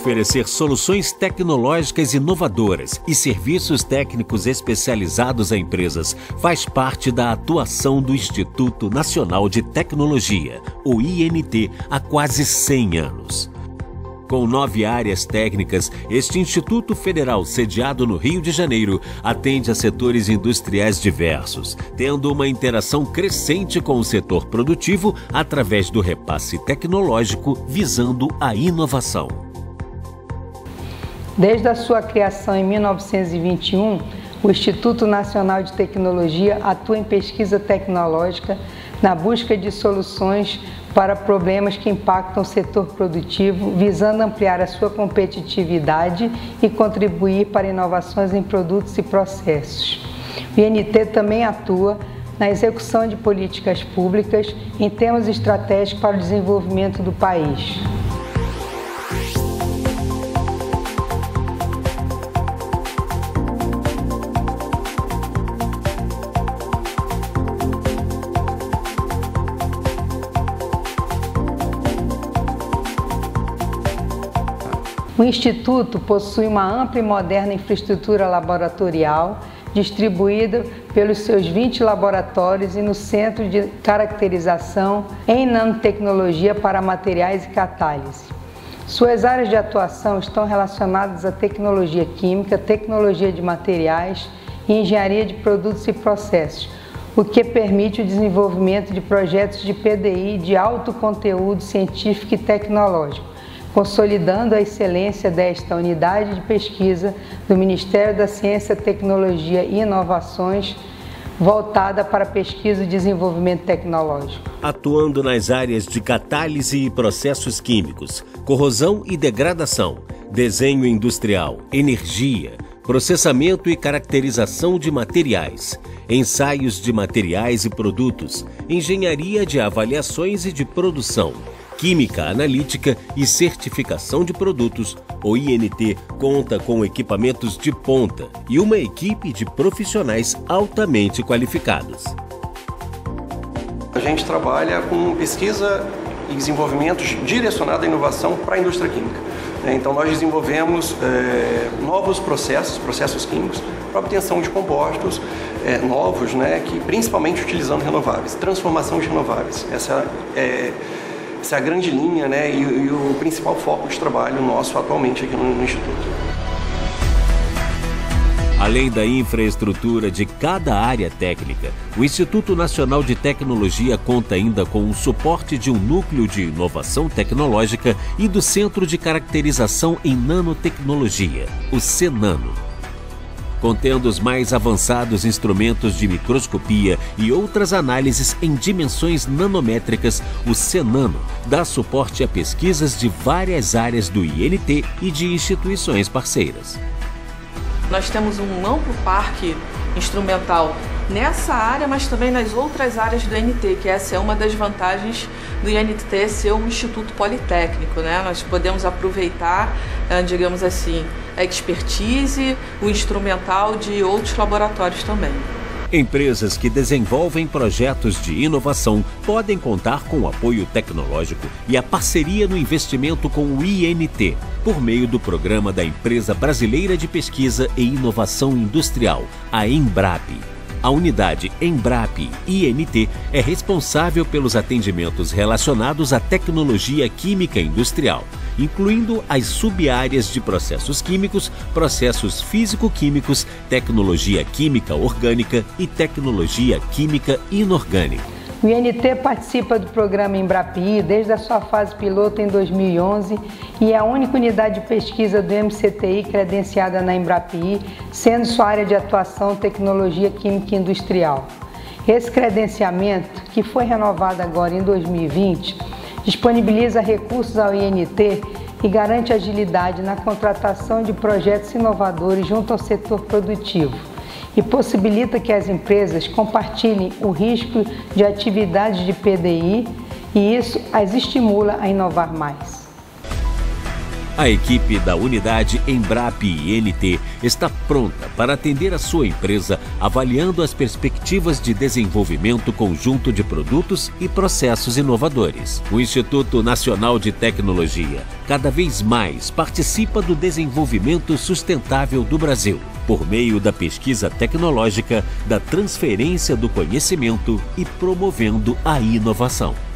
Oferecer soluções tecnológicas inovadoras e serviços técnicos especializados a empresas faz parte da atuação do Instituto Nacional de Tecnologia, o INT, há quase 100 anos. Com 9 áreas técnicas, este Instituto Federal, sediado no Rio de Janeiro, atende a setores industriais diversos, tendo uma interação crescente com o setor produtivo através do repasse tecnológico visando a inovação. Desde a sua criação em 1921, o Instituto Nacional de Tecnologia atua em pesquisa tecnológica na busca de soluções para problemas que impactam o setor produtivo, visando ampliar a sua competitividade e contribuir para inovações em produtos e processos. O INT também atua na execução de políticas públicas em temas estratégicos para o desenvolvimento do país. O Instituto possui uma ampla e moderna infraestrutura laboratorial, distribuída pelos seus 20 laboratórios e no Centro de Caracterização em Nanotecnologia para Materiais e Catálise. Suas áreas de atuação estão relacionadas à tecnologia química, tecnologia de materiais e engenharia de produtos e processos, o que permite o desenvolvimento de projetos de PDI de alto conteúdo científico e tecnológico, consolidando a excelência desta unidade de pesquisa do Ministério da Ciência, Tecnologia e Inovações, voltada para pesquisa e desenvolvimento tecnológico. Atuando nas áreas de catálise e processos químicos, corrosão e degradação, desenho industrial, energia, processamento e caracterização de materiais, ensaios de materiais e produtos, engenharia de avaliações e de produção, química analítica e certificação de produtos, o INT conta com equipamentos de ponta e uma equipe de profissionais altamente qualificados. A gente trabalha com pesquisa e desenvolvimento direcionado à inovação para a indústria química. Então nós desenvolvemos novos processos químicos para obtenção de compostos novos, que principalmente utilizando renováveis, transformação de renováveis. Essa é a grande linha e o principal foco de trabalho nosso atualmente aqui no Instituto. Além da infraestrutura de cada área técnica, o Instituto Nacional de Tecnologia conta ainda com o suporte de um núcleo de inovação tecnológica e do Centro de Caracterização em Nanotecnologia, o CENANO. Contendo os mais avançados instrumentos de microscopia e outras análises em dimensões nanométricas, o CENANO dá suporte a pesquisas de várias áreas do INT e de instituições parceiras. Nós temos um amplo parque instrumental nessa área, mas também nas outras áreas do INT, que essa é uma das vantagens do INT ser um instituto politécnico, Nós podemos aproveitar, digamos assim, a expertise, o instrumental de outros laboratórios também. Empresas que desenvolvem projetos de inovação podem contar com o apoio tecnológico e a parceria no investimento com o INT, por meio do programa da Empresa Brasileira de Pesquisa e Inovação Industrial, a Embrap. A unidade Embrap INT é responsável pelos atendimentos relacionados à tecnologia química industrial, incluindo as sub-áreas de processos químicos, processos físico-químicos, tecnologia química orgânica e tecnologia química inorgânica. O INT participa do programa Embrapi desde a sua fase piloto em 2011 e é a única unidade de pesquisa do MCTI credenciada na Embrapi, sendo sua área de atuação tecnologia química industrial. Esse credenciamento, que foi renovado agora em 2020, disponibiliza recursos ao INT e garante agilidade na contratação de projetos inovadores junto ao setor produtivo e possibilita que as empresas compartilhem o risco de atividades de PDI e isso as estimula a inovar mais. A equipe da unidade Embrap INT está pronta para atender a sua empresa, avaliando as perspectivas de desenvolvimento conjunto de produtos e processos inovadores. O Instituto Nacional de Tecnologia cada vez mais participa do desenvolvimento sustentável do Brasil, por meio da pesquisa tecnológica, da transferência do conhecimento e promovendo a inovação.